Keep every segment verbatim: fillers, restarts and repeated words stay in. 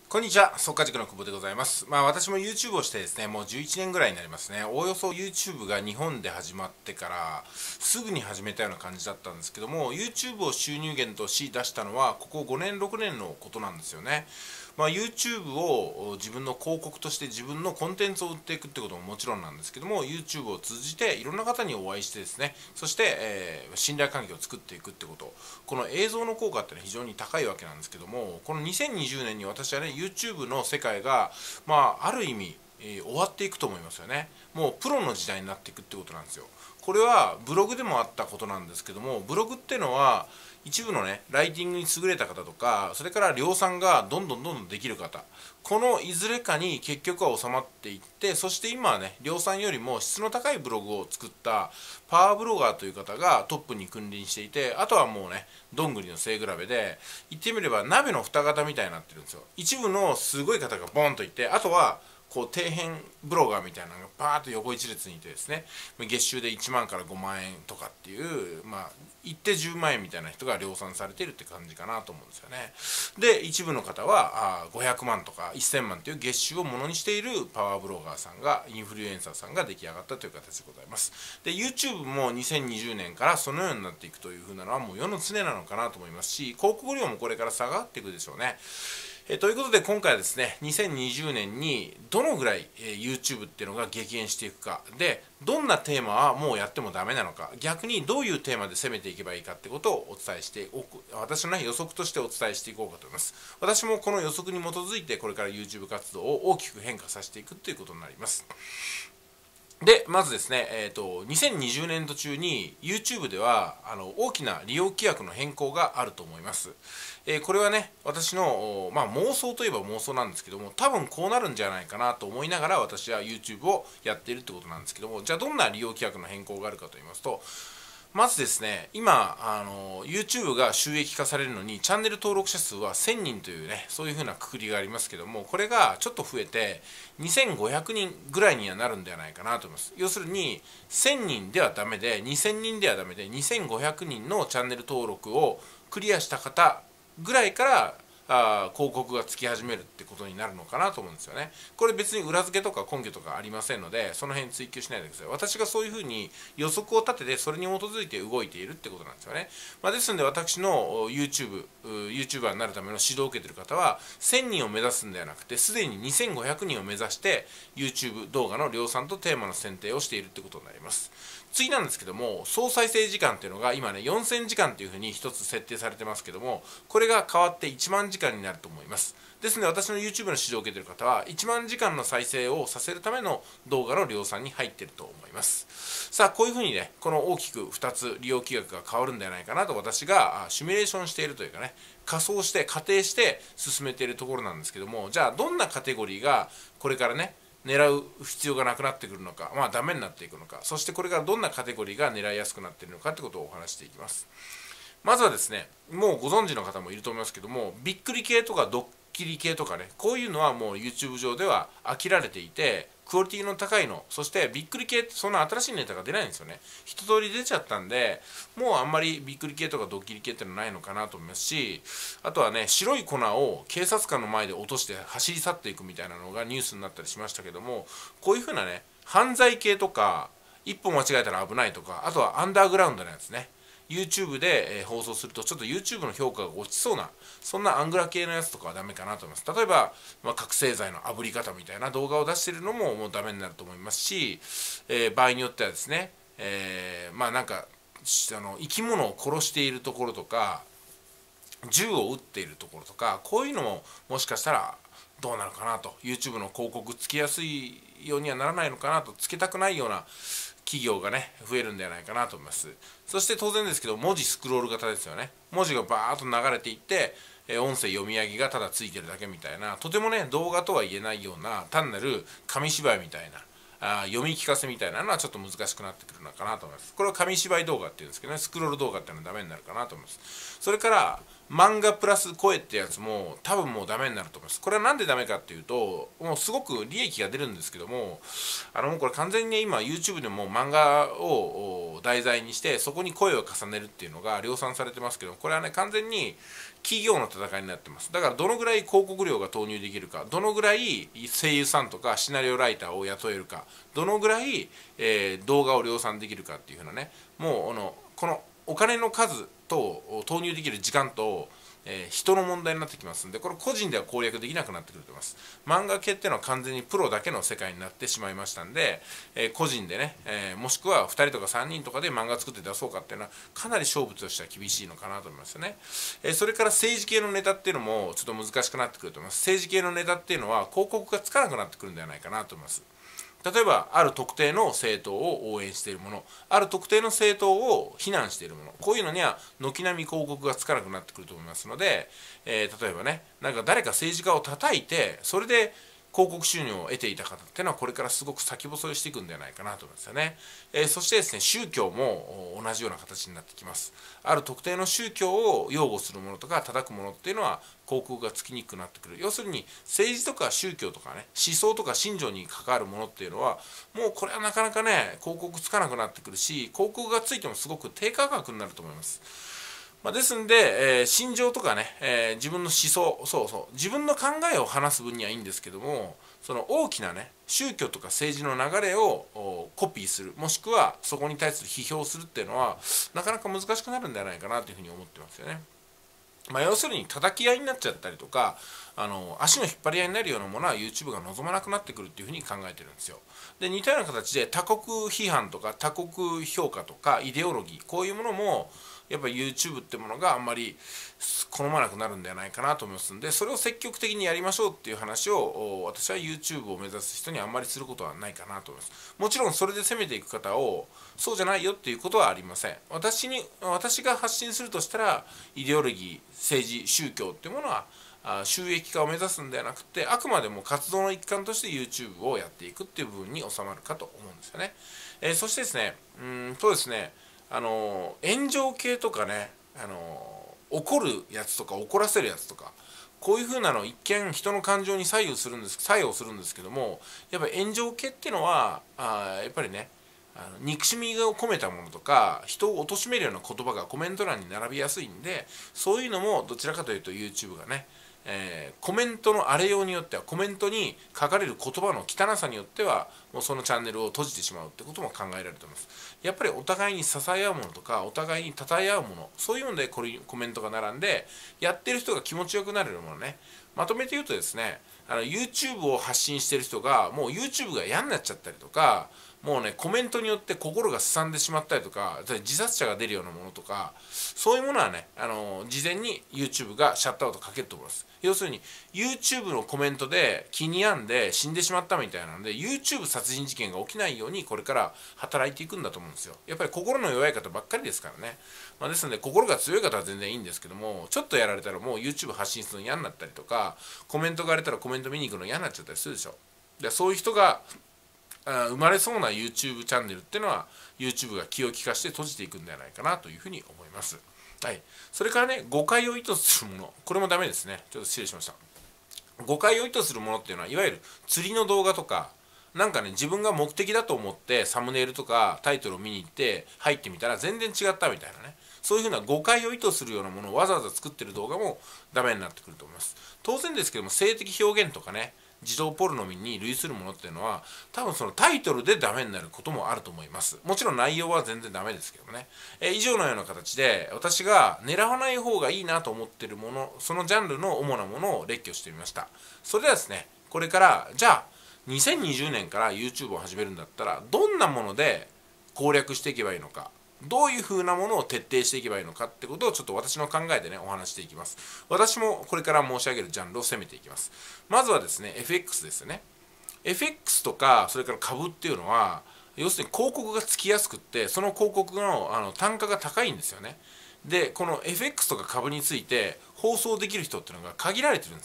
こんにちは、速稼塾の久保でございます。まあ私も YouTube をしてですね、もうじゅういちねんぐらいになりますね。おおよそ YouTube が日本で始まってからすぐに始めたような感じだったんですけども、YouTube を収入源とし出したのはここごねんろくねんのことなんですよね。まあ、YouTube を自分の広告として自分のコンテンツを売っていくってことももちろんなんですけども、 YouTube を通じていろんな方にお会いしてですね、そして、えー、信頼関係を作っていくってこと、この映像の効果ってのは非常に高いわけなんですけども、このにせんにじゅうねんに私はね YouTube の世界が、まあ、ある意味、えー、終わっていくと思いますよね。もうプロの時代になっていくってことなんですよ。これはブログでもあったことなんですけども、ブログっていうのは一部のねライティングに優れた方とか、それから量産がどんどんどんどんできる方、このいずれかに結局は収まっていって、そして今はね量産よりも質の高いブログを作ったパワーブロガーという方がトップに君臨していて、あとはもうねどんぐりの背比べで言ってみれば鍋の蓋型みたいになってるんですよ。一部のすごい方がボンといて、あとはこう底辺ブロガーみたいなのがパーッと横一列にいてですね、月収でいちまんからごまんえんとかっていう、まあ行ってじゅうまんえんみたいな人が量産されているって感じかなと思うんですよね。で一部の方はあごひゃくまんとかせんまんという月収をものにしているパワーブロガーさんが、インフルエンサーさんが出来上がったという形でございます。で YouTube もにせんにじゅうねんからそのようになっていくというふうなのはもう世の常なのかなと思いますし、広告料もこれから下がっていくでしょうね。えということで今回はですね、にせんにじゅうねんにどのぐらい、えー、YouTube っていうのが激減していくかで、どんなテーマはもうやってもダメなのか、逆にどういうテーマで攻めていけばいいかってことをお伝えしておく、私の、ね、予測としてお伝えしていこうかと思います。私もこの予測に基づいてこれから YouTube 活動を大きく変化させていくということになります。でまずですね、えーと、にせんにじゅうねん度中に YouTube ではあの大きな利用規約の変更があると思います。えー、これはね私の、まあ、妄想といえば妄想なんですけども、多分こうなるんじゃないかなと思いながら私は YouTube をやっているってことなんですけども、じゃあどんな利用規約の変更があるかと言いますと、まずですね、今あの YouTube が収益化されるのにチャンネル登録者数はせんにんというね、そういう風なくくりがありますけども、これがちょっと増えてにせんごひゃくにんぐらいにはなるんではないかなと思います。要するにせんにんではダメで、にせんにんではダメで、にせんごひゃくにんのチャンネル登録をクリアした方ぐらいからあ広告がつき始めるってことになるのかなと思うんですよね。これ別に裏付けとか根拠とかありませんので、その辺追求しないでください。私がそういうふうに予測を立ててそれに基づいて動いているってことなんですよね。まあ、ですので私の YouTube、YouTuber になるための指導を受けている方はせんにんを目指すんではなくて、すでににせんごひゃくにんを目指して YouTube 動画の量産とテーマの選定をしているってことになります。次なんですけども、総再生時間っていうのが今ねよんせんじかんというふうに一つ設定されてますけども、これが変わっていちまんじかんになると思います。ですので私の YouTube の指導を受けている方はいちまんじかんの再生をさせるための動画の量産に入っていると思います。さあこういうふうにね、この大きくふたつ利用規約が変わるんではないかなと私がシミュレーションしているというかね、仮想して仮定して進めているところなんですけども、じゃあどんなカテゴリーがこれからね狙う必要がなくなってくるのか、まあダメになっていくのか、そしてこれからどんなカテゴリーが狙いやすくなっているのかということをお話していきます。まずはですね、もうご存知の方もいると思いますけども、びっくり系とかドッキリ系とかね、こういうのはもう YouTube 上では飽きられていて、クオリティの高いの、そしてびっくり系ってそんな新しいネタが出ないんですよね。一通り出ちゃったんで、もうあんまりびっくり系とかドッキリ系ってのはないのかなと思いますし、あとはね、白い粉を警察官の前で落として走り去っていくみたいなのがニュースになったりしましたけども、こういう風なね、犯罪系とか、一歩間違えたら危ないとか、あとはアンダーグラウンドのやつね。YouTube で、えー、放送するとちょっと YouTube の評価が落ちそうな、そんなアングラ系のやつとかはダメかなと思います。例えば、まあ、覚醒剤の炙り方みたいな動画を出しているのももうダメになると思いますし、えー、場合によってはですね、えー、まあなんかあの生き物を殺しているところとか銃を撃っているところとか、こういうのももしかしたらどうなるかなと、 YouTube の広告つけやすいようにはならないのかなと、つけたくないような企業がね増えるんではないかなと思います。そして当然ですけど、文字スクロール型ですよね。文字がバーッと流れていって、音声読み上げがただついてるだけみたいな、とてもね動画とは言えないような単なる紙芝居みたいな、あ読み聞かせみたいなのはちょっと難しくなってくるのかなと思います。これは紙芝居動画っていうんですけどね、スクロール動画っていうのはダメになるかなと思います。それから漫画プラス声ってやつも多分もうダメになると思います。これはなんでダメかっていうと、もうすごく利益が出るんですけども、あのもうこれ完全に今 YouTube でも漫画を題材にしてそこに声を重ねるっていうのが量産されてますけど、これはね完全に企業の戦いになってます。だからどのぐらい広告料が投入できるか、どのぐらい声優さんとかシナリオライターを雇えるか、どのぐらい、えー、動画を量産できるかっていうふうなね、もうあのこのお金の数と投入できる時間と、えー、人の問題になってきますんで、これ個人では攻略できなくなってくると思います。漫画系っていうのは完全にプロだけの世界になってしまいましたんで、えー、個人でね、えー、もしくはふたりとかさんにんとかで漫画作って出そうかっていうのはかなり勝負としては厳しいのかなと思いますよね。えー、それから政治系のネタっていうのもちょっと難しくなってくると思います。政治系のネタっていうのは広告がつかなくなってくるんではないかなと思います。例えばある特定の政党を応援しているもの、ある特定の政党を非難しているもの、こういうのには軒並み広告がつかなくなってくると思いますので、えー、例えばね、なんか誰か政治家を叩いてそれで広告収入を得ていた方っていうのはこれからすごく先細りしていくんではないかなと思いますよね。えー、そしてですね、宗教も同じような形になってきます。ある特定の宗教を擁護するものとか叩くものっていうのは広告がつきにくくなってくる。要するに政治とか宗教とかね、思想とか信条に関わるものっていうのはもうこれはなかなかね広告つかなくなってくるし、広告がついてもすごく低価格になると思います。まあ、ですんで、えー、心情とかね、えー、自分の思想、そうそう自分の考えを話す分にはいいんですけども、その大きなね宗教とか政治の流れをコピーする、もしくはそこに対する批評をするっていうのはなかなか難しくなるんじゃないかなというふうに思ってますよね。まあ、要するに叩き合いになっちゃったりとか、あの足の引っ張り合いになるようなものは YouTube が望まなくなってくるっていうふうに考えてるんですよ。で似たような形で他国批判とか他国評価とかイデオロギー、こういうものもやっぱり YouTube ってものがあんまり好まなくなるんではないかなと思いますんで、それを積極的にやりましょうっていう話を私は YouTube を目指す人にあんまりすることはないかなと思います。もちろんそれで攻めていく方をそうじゃないよっていうことはありません。私に私が発信するとしたらイデオロギー、政治、宗教っていうものは収益化を目指すんではなくて、あくまでも活動の一環として YouTube をやっていくっていう部分に収まるかと思うんですよね。えー、そしてですね、うんとですね、あの炎上系とかね、あの怒るやつとか怒らせるやつとか、こういう風なの一見人の感情に左右するんです作用するんですけども、やっぱり炎上系っていうのはあやっぱりね、あの憎しみを込めたものとか人を貶めるような言葉がコメント欄に並びやすいんで、そういうのもどちらかというと YouTube がね、えー、コメントの荒れようによっては、コメントに書かれる言葉の汚さによってはもうそのチャンネルを閉じてしまうってことも考えられると思います。やっぱりお互いに支え合うものとかお互いに称え合うもの、そういうのでこれコメントが並んでやってる人が気持ちよくなれるものね、まとめて言うとですね、あの YouTube を発信してる人がもう YouTube が嫌になっちゃったりとか、もうねコメントによって心がすさんでしまったりとか、自殺者が出るようなものとか、そういうものはね、あの事前に YouTube がシャットアウトかけると思います。要するに YouTube のコメントで気に病んで死んでしまったみたいなので YouTube 殺人事件が起きないようにこれから働いていくんだと思うんですよ。やっぱり心の弱い方ばっかりですからね。まあ、ですので心が強い方は全然いいんですけども、ちょっとやられたらもう YouTube 発信するの嫌になったりとか、コメントが荒れたらコメント見に行くの嫌になっちゃったりするでしょ。でそういう人が生まれそうな YouTube チャンネルっていうのは YouTube が気を利かして閉じていくんではないかなというふうに思います。はい、それからね、誤解を意図するもの、これもダメですね。ちょっと失礼しました。誤解を意図するものっていうのはいわゆる釣りの動画とか、なんかね自分が目的だと思ってサムネイルとかタイトルを見に行って入ってみたら全然違ったみたいなね、そういうふうな誤解を意図するようなものをわざわざ作ってる動画もダメになってくると思います。当然ですけども、性的表現とかね、児童ポルノに類するものっていうのは多分そのタイトルでダメになることもあると思います。もちろん内容は全然ダメですけどもね。え以上のような形で私が狙わない方がいいなと思っているもの、そのジャンルの主なものを列挙してみました。それではですね、これからじゃあにせんにじゅうねんから YouTube を始めるんだったらどんなもので攻略していけばいいのか、どういう風なものを徹底していけばいいのかってことをちょっと私の考えでねお話していきます。私もこれから申し上げるジャンルを攻めていきます。まずはですね エフエックス ですよね。 エフエックス とかそれから株っていうのは要するに広告がつきやすくって、その広告のあの単価が高いんですよね。でこの エフエックス とか株について放送できる人っていうのが限られてるんですよ。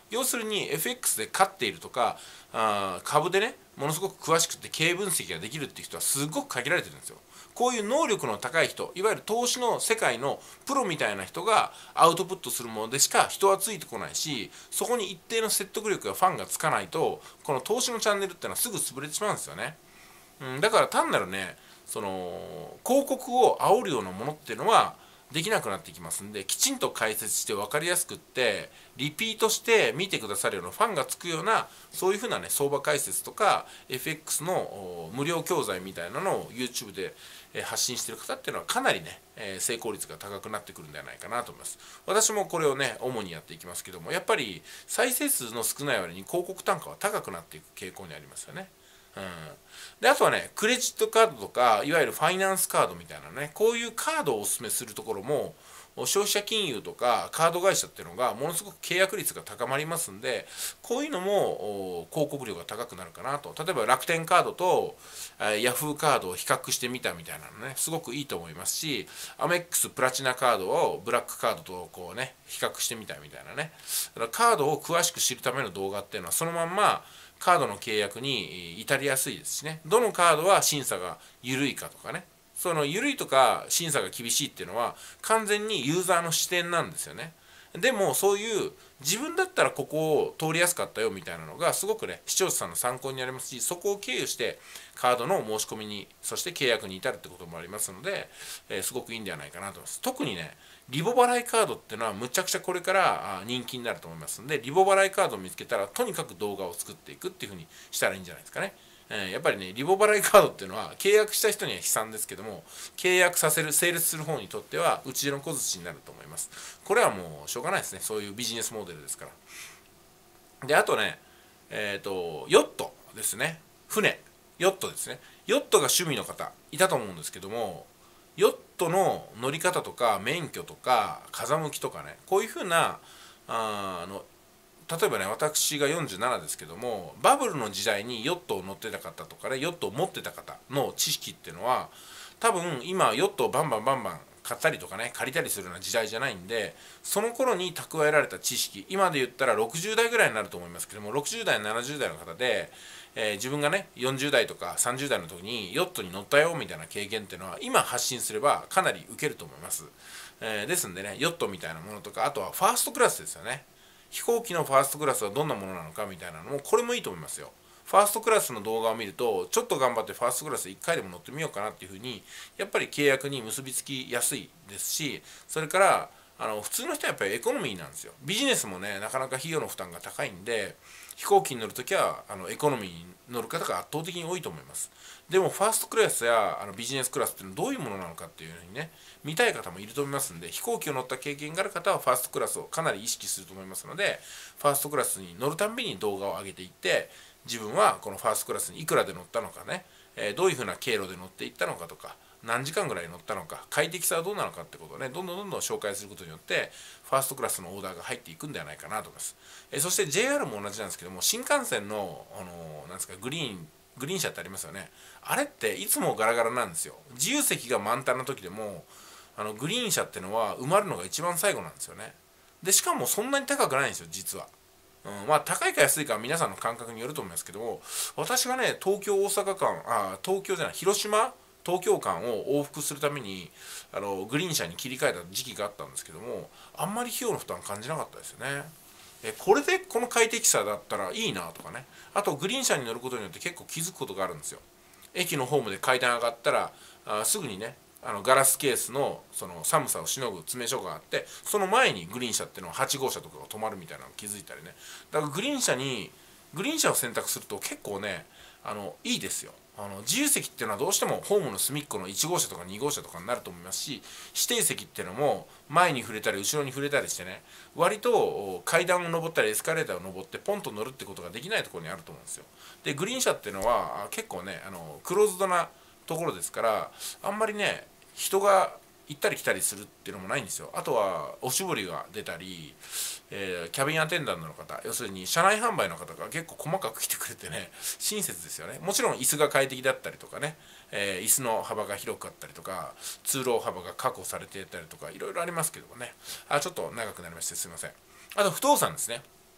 要するに エフエックス で勝っているとか、あ株でねものすごく詳しくて経営分析ができるっていう人はすごく限られてるんですよ。こういう能力の高い人、いわゆる投資の世界のプロみたいな人がアウトプットするものでしか人はついてこないし、そこに一定の説得力やファンがつかないと、この投資のチャンネルってのはすぐ潰れてしまうんですよね。うん、だから単なるねその広告を煽るようなものっていうのはできなくなってきますんで、きちんと解説して分かりやすくってリピートして見てくださるようなファンがつくような、そういうふうなね相場解説とか エフエックス の無料教材みたいなのを YouTube で発信している方っていうのはかなりね成功率が高くなってくるんではないかなと思います。私もこれをね主にやっていきますけども、やっぱり再生数の少ない割に広告単価は高くなっていく傾向にありますよね。うん、であとはねクレジットカードとかいわゆるファイナンスカードみたいなね、こういうカードをお勧めするところも消費者金融とかカード会社っていうのがものすごく契約率が高まりますんで、こういうのも広告料が高くなるかなと。例えば楽天カードとヤフーカードを比較してみたみたいなのねすごくいいと思いますし、アメックスプラチナカードをブラックカードとこうね比較してみたみたいなね、だからカードを詳しく知るための動画っていうのはそのまんまカードの契約に至りやすいですしね、どのカードは審査が緩いかとかね、その緩いとか審査が厳しいっていうのは完全にユーザーの視点なんですよね。でもそういう自分だったらここを通りやすかったよみたいなのがすごくね視聴者さんの参考になりますし、そこを経由してカードの申し込みにそして契約に至るってこともありますので、えー、すごくいいんではないかなと思います。特にねリボ払いカードっていうのはむちゃくちゃこれから人気になると思いますので、リボ払いカードを見つけたらとにかく動画を作っていくっていうふうにしたらいいんじゃないですかね。えー、やっぱりねリボ払いカードっていうのは契約した人には悲惨ですけども、契約させる成立する方にとっては打ち出の小槌になると思います。これはもうしょうがないですね、そういうビジネスモデルですから。であとねえっ、ー、とヨットですね、船ヨットですね、ヨットが趣味の方いたと思うんですけども、ヨットの乗り方とか免許とか風向きとかね、こういうふうなあの例えばね私がよんじゅうななですけども、バブルの時代にヨットを乗ってた方とかねヨットを持ってた方の知識っていうのは多分今ヨットをバンバンバンバン買ったりとかね借りたりするような時代じゃないんで、その頃に蓄えられた知識、今で言ったらろくじゅう代ぐらいになると思いますけども、ろくじゅう代ななじゅう代の方で、えー、自分がねよんじゅう代とかさんじゅう代の時にヨットに乗ったよみたいな経験っていうのは今発信すればかなり受けると思います。えー、ですんでねヨットみたいなものとか、あとはファーストクラスですよね。飛行機のファーストクラスはどんなものなのかみたいなのもこれもいいと思いますよ。ファーストクラスの動画を見るとちょっと頑張ってファーストクラスいっかいでも乗ってみようかなっていうふうにやっぱり契約に結びつきやすいですし、それからあの普通の人はやっぱりエコノミーなんですよ。ビジネスもねなかなか費用の負担が高いんで、飛行機に乗るときはあのエコノミーに乗る方が圧倒的に多いと思います。でもファーストクラスやあのビジネスクラスっていうのはどういうものなのかっていうふうにね見たい方もいると思いますんで、飛行機を乗った経験がある方はファーストクラスをかなり意識すると思いますので、ファーストクラスに乗るたんびに動画を上げていって、自分はこのファーストクラスにいくらで乗ったのかね、えー、どういうふうな経路で乗っていったのかとか、何時間ぐらい乗ったのか、快適さはどうなのかってことをねどんどんどんどん紹介することによってファーストクラスのオーダーが入っていくんではないかなと思います。えー、そして ジェイアール も同じなんですけども、新幹線の、あのー、なんですかグリーングリーン車ってありますよね。あれっていつもガラガラなんですよ。自由席が満タンの時でもあのグリーン車ってのは埋まるのが一番最後なんですよね。でしかもそんなに高くないんですよ実は。うん、まあ高いか安いかは皆さんの感覚によると思いますけども、私がね東京大阪間あ東京じゃない広島東京間を往復するためにあのグリーン車に切り替えた時期があったんですけども、あんまり費用の負担感じなかったですよね。えこれでこの快適さだったらいいなとかね、あとグリーン車に乗ることによって結構気づくことがあるんですよ。駅のホームで階段上がったらあすぐにねあのガラスケースのその寒さをしのぐ詰め所があって、その前にグリーン車っていうのははち号車とかが止まるみたいなのを気づいたりね、だからグリーン車にグリーン車を選択すると結構ねあのいいですよ。あの自由席っていうのはどうしてもホームの隅っこのいち号車とかに号車とかになると思いますし、指定席っていうのも前に触れたり後ろに触れたりしてね、割と階段を上ったりエスカレーターを上ってポンと乗るってことができないところにあると思うんですよ。でグリーン車っていうのは結構ねあのクローズドなところですから、あんまりね人が行ったり来たりするっていうのもないんですよ。あとはおしぼりが出たり、えー、キャビンアテンダントの方、要するに車内販売の方が結構細かく来てくれてね親切ですよね。もちろん椅子が快適だったりとかね、えー、椅子の幅が広かったりとか通路幅が確保されていたりとかいろいろありますけどもね、あちょっと長くなりましてすいません。あと不動産ですね。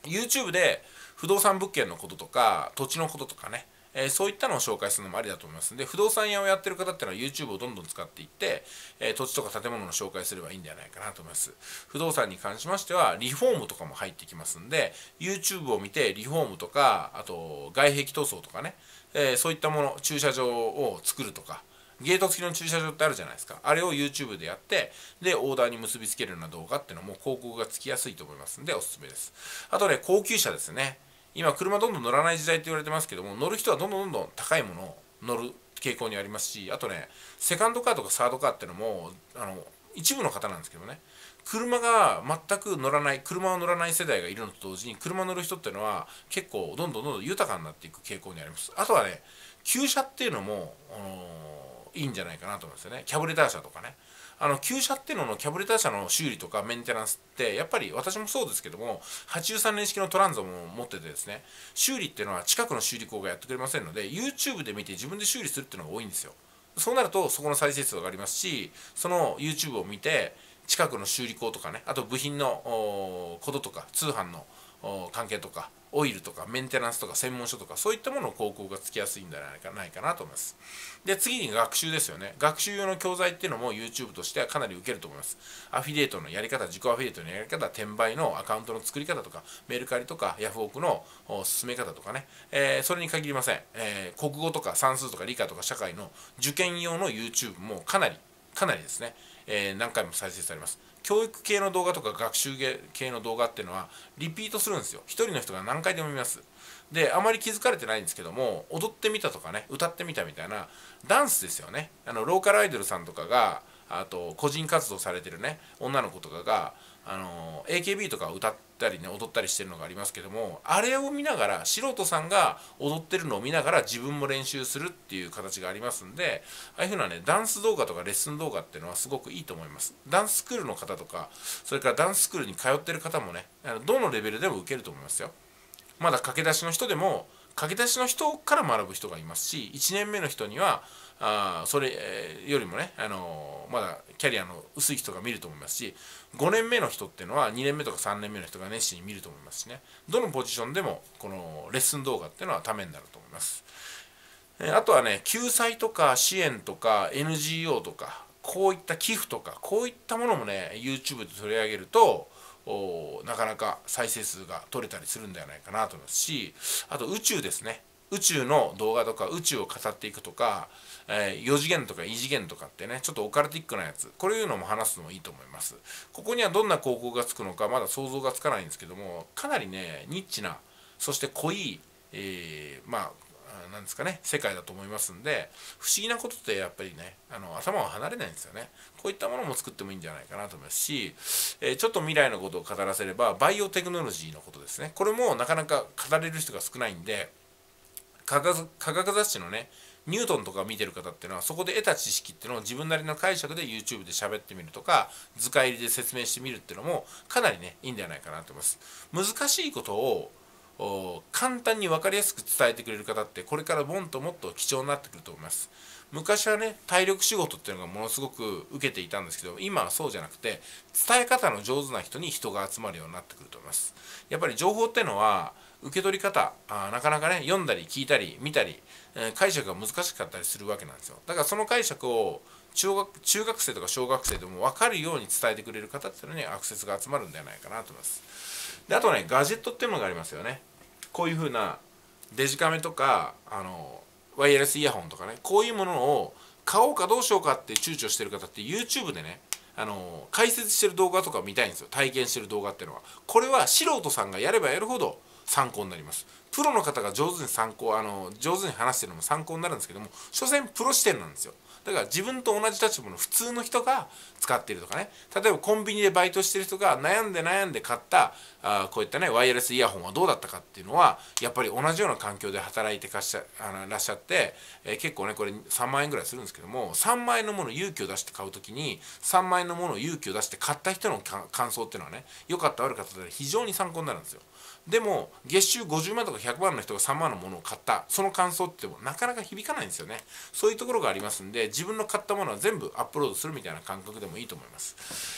YouTube で不動産物件のこととか土地のこととかね、えー、そういったのを紹介するのもありだと思いますので、不動産屋をやってる方っていうのは YouTube をどんどん使っていって、えー、土地とか建物の紹介すればいいんではないかなと思います。不動産に関しましてはリフォームとかも入ってきますんで、 YouTube を見てリフォームとか、あと外壁塗装とかね、えー、そういったもの、駐車場を作るとか、ゲート付きの駐車場ってあるじゃないですか。あれを YouTube でやって、で、オーダーに結びつけるような動画っていうのも広告がつきやすいと思いますんで、おすすめです。あとね、高級車ですね。今、車どんどん乗らない時代って言われてますけども、乗る人はどんどんどんどん高いものを乗る傾向にありますし、あとね、セカンドカーとかサードカーっていうのも、あの、一部の方なんですけどね、車が全く乗らない、車を乗らない世代がいるのと同時に、車乗る人っていうのは結構どんどんどんどん豊かになっていく傾向にあります。あとはね、旧車っていうのも、あのー、いいんじゃないかなと思いますよね。キャブレター車とかね。あの旧車っていうののキャブレター車の修理とかメンテナンスってやっぱり私もそうですけども、はちじゅうさんねん式のトランゾも持っててですね、修理っていうのは近くの修理工がやってくれませんので YouTube で見て自分で修理するっていうのが多いんですよ。そうなるとそこの再生数が上がりますし、その YouTube を見て近くの修理工とかね、あと部品のこととか通販の関係とかオイルとかメンテナンスとか専門書とか、そういったものを広告がつきやすいんじゃないかなと思います。で、次に学習ですよね。学習用の教材っていうのも YouTube としてはかなり受けると思います。アフィリエイトのやり方、自己アフィリエイトのやり方、転売のアカウントの作り方とか、メルカリとかヤフオクの進め方とかね、えー、それに限りません、えー、国語とか算数とか理科とか社会の受験用の YouTube もかなりかなりですね、えー、何回も再生されます。教育系の動画とか学習系の動画っていうのはリピートするんですよ。一人の人が何回でも見ます。で、あまり気づかれてないんですけども、踊ってみたとかね、歌ってみたみたいなダンスですよね。あのローカルアイドルさんとかが、あと個人活動されてるね女の子とかが、あの エーケービー とか歌ったりね踊ったりしてるのがありますけども、あれを見ながら、素人さんが踊ってるのを見ながら自分も練習するっていう形がありますんで、ああいうふうなねダンス動画とかレッスン動画っていうのはすごくいいと思います。ダンススクールの方とか、それからダンススクールに通ってる方もね、どのレベルでも受けると思いますよ。まだ駆け出しの人でも、駆け出しの人から学ぶ人がいますし、いちねんめの人にはあそれよりもね、あのー、まだキャリアの薄い人が見ると思いますし、ごねんめの人っていうのはにねんめとかさんねんめの人が熱心に見ると思いますしね、どのポジションでもこのレッスン動画っていうのはためになると思います。あとはね、救済とか支援とか エヌジーオー とか、こういった寄付とか、こういったものもね YouTube で取り上げるとなかなか再生数が取れたりするんではないかなと思いますし、あと宇宙ですね。宇宙の動画とか宇宙を語っていくとか、えー、よ次元とか異次元とかってね、ちょっとオカルティックなやつ、こういうのも話すのもいいと思います。ここにはどんな広告がつくのかまだ想像がつかないんですけども、かなりねニッチな、そして濃い、えー、まあなんですかね、世界だと思いますんで、不思議なことってやっぱりね、あの頭は離れないんですよね。こういったものも作ってもいいんじゃないかなと思いますし、えー、ちょっと未来のことを語らせればバイオテクノロジーのことですね。これもなかなか語れる人が少ないんで、科学、科学雑誌のねニュートンとか見てる方っていうのは、そこで得た知識っていうのを自分なりの解釈で YouTube で喋ってみるとか、図解入りで説明してみるっていうのもかなりねいいんじゃないかなと思います。難しいことを簡単に分かりやすく伝えてくれる方ってこれからもっともっと貴重になってくると思います。昔はね体力仕事っていうのがものすごく受けていたんですけど、今はそうじゃなくて伝え方の上手な人に人が集まるようになってくると思います。やっぱり情報っていうのは受け取り方、あなかなかね読んだり聞いたり見たり、えー、解釈が難しかったりするわけなんですよ。だからその解釈を中学、中学生とか小学生でも分かるように伝えてくれる方っていうのにアクセスが集まるんではないかなと思います。であとね、ガジェットっていうのがありますよね。こういう風なデジカメとかあのワイヤレスイヤホンとかね、こういうものを買おうかどうしようかって躊躇してる方って YouTube でね、あの解説してる動画とか見たいんですよ。体験してる動画っていうのは、これは素人さんがやればやるほど参考になります。プロの方が上手に参考あの上手に話してるのも参考になるんですけども、所詮プロ視点なんですよ。だから自分と同じ立場の普通の人が使っているとかね、例えばコンビニでバイトしてる人が悩んで悩んで買ったあこういったねワイヤレスイヤホンはどうだったかっていうのは、やっぱり同じような環境で働いてかしゃあのらっしゃって、えー、結構ねこれさんまんえんぐらいするんですけども、さんまんえんのものを勇気を出して買うときにさんまんえんのものを勇気を出して買った人の感想っていうのはね、良かった悪かったで非常に参考になるんですよ。でも月収ごじゅうまんとかひゃくまんの人がさんまんのものを買った、その感想ってもなかなか響かないんですよね。そういうところがありますんで、自分の買ったものは全部アップロードするみたいな感覚でもいいと思います。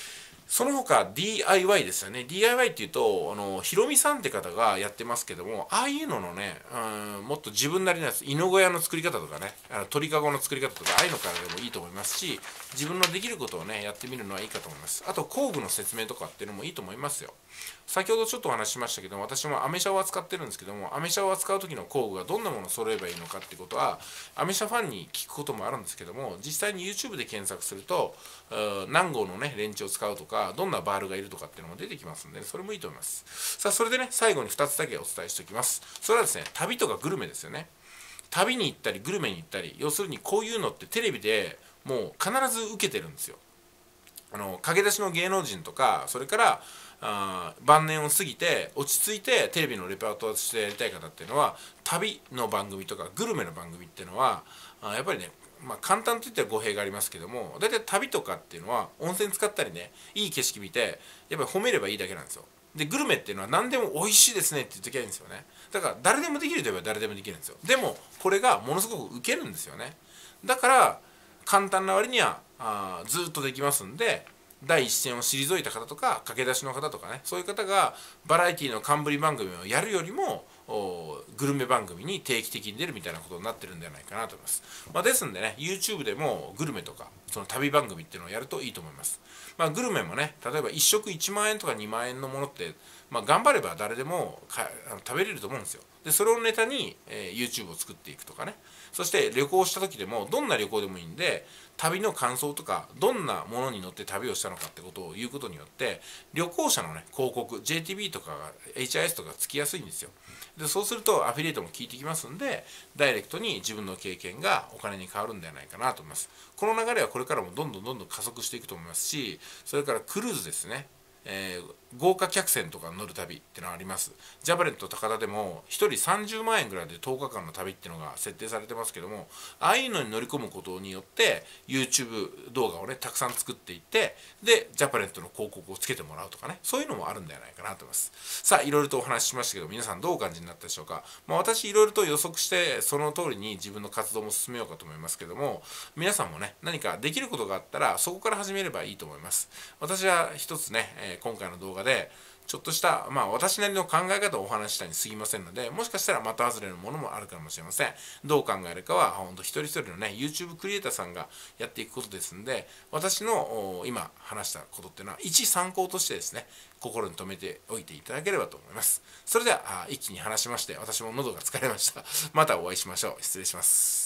その他 ディーアイワイ ですよね。ディーアイワイ っていうと、あの、ヒロミさんって方がやってますけども、ああいうののね、うん、もっと自分なりのやつ、犬小屋の作り方とかね、あの鳥かごの作り方とか、ああいうのからでもいいと思いますし、自分のできることをね、やってみるのはいいかと思います。あと、工具の説明とかっていうのもいいと思いますよ。先ほどちょっとお話ししましたけども、私もアメ車を扱ってるんですけども、アメ車を扱う時の工具がどんなものを揃えばいいのかっていうことは、アメ車ファンに聞くこともあるんですけども、実際に YouTube で検索すると、何号のね、レンチを使うとか、どんなバールがいるとかっていうのも出てきますんで、ね、それもいいと思います。さあ、それでね、最後にふたつだけお伝えしておきます。それはですね、旅とかグルメですよね。旅に行ったり、グルメに行ったり、要するにこういうのってテレビでもう必ず受けてるんですよ。あの駆け出しの芸能人とか、それからあ晩年を過ぎて落ち着いてテレビのレパートリーとしてやりたい方っていうのは、旅の番組とかグルメの番組っていうのはあやっぱりね、まあ、簡単といったら語弊がありますけども、大体旅とかっていうのは温泉使ったりね、いい景色見てやっぱり褒めればいいだけなんですよ。でグルメっていうのは何でも美味しいですねって言っときゃいいんですよね。だから誰でもできるといえば誰でもできるんですよ。でもこれがものすごくウケるんですよね。だから簡単な割にはあずっとできますんで、第一線を退いた方とか駆け出しの方とかね、そういう方がバラエティの冠番組をやるよりもグルメ番組に定期的に出るみたいなことになってるんじゃないかなと思います。まあ、ですんでね、 YouTube でもグルメとかその旅番組っていうのをやるといいと思います。まあ、グルメもね、例えばいっ食いちまん円とかにまん円のものって、まあ、頑張れば誰でもかあの食べれると思うんですよ。でそれをネタに、えー、YouTube を作っていくとかね。そして旅行した時でもどんな旅行でもいいんで、旅の感想とかどんなものに乗って旅をしたのかってことを言うことによって、旅行者のね広告 ジェーティービー とか エイチアイエス とかつきやすいんですよ。でそうするとアフィリエイトも効いてきますんで、ダイレクトに自分の経験がお金に変わるんではないかなと思います。この流れはこれからもどんどんどんどん加速していくと思いますし、それからクルーズですね、えー、豪華客船とか乗る旅っていうのがあります。ジャパネット高田でもひとりさんじゅうまん円ぐらいでとおかかんの旅っていうのが設定されてますけども、ああいうのに乗り込むことによって YouTube 動画をねたくさん作っていって、でジャパネットの広告をつけてもらうとかね、そういうのもあるんではないかなと思います。さあ、いろいろとお話ししましたけど、皆さんどうお感じになったでしょうか。まあ、私いろいろと予測してその通りに自分の活動も進めようかと思いますけども、皆さんもね何かできることがあったらそこから始めればいいと思います。私は一つね、えー、今回の動画でちょっとした、まあ、私なりの考え方をお話したに過ぎませんので、もしかしたら的外れのものもあるかもしれません。どう考えるかは本当一人一人のね YouTube クリエイターさんがやっていくことですので、私の今話したことっていうのは一参考としてですね、心に留めておいていただければと思います。それでは一気に話しまして、私も喉が疲れました。またお会いしましょう。失礼します。